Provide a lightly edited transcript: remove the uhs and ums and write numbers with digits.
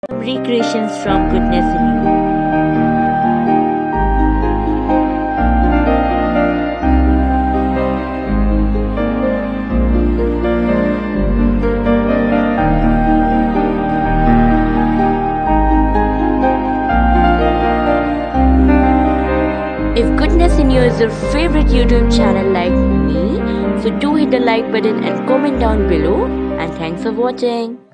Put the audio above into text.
recreations from Goodness in You. If Goodness in You is your favorite YouTube channel like me, so do hit the like button and comment down below, and thanks for watching.